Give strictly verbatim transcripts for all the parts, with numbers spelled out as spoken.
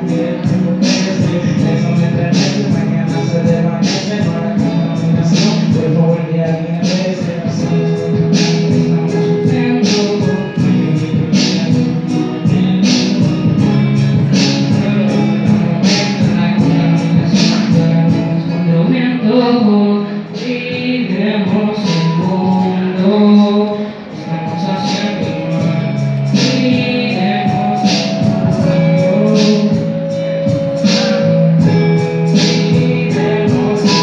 Eso me enternece, mañana se desvanece, no la contaminación, vuelvo el día que merece. Estamos sufriendo, vivimos el mundo, estamos haciendo mal, vivimos el mundo, vivimos el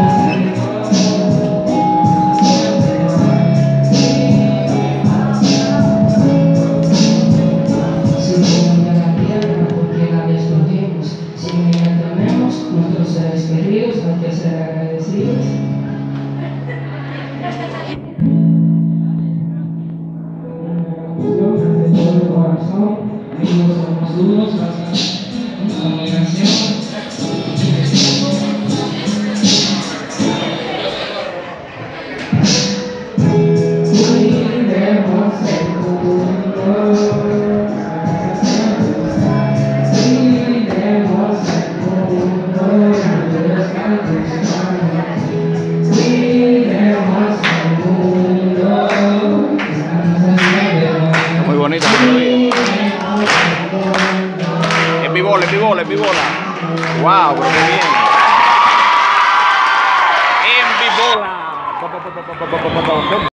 mundo. Si venimos de la tierra, porque la destruimos, si ni la tenemos, nuestros seres queridos, hay que ser agradecidos. De todo el corazón, amigos somos duros, comunicación. Cuidemos el mundo, cuidemos el mundo, cuidemos el mundo. Muy bonita la melodía. Es bibola, es bibola, es bibola. Wow, pero qué bien. En bibola.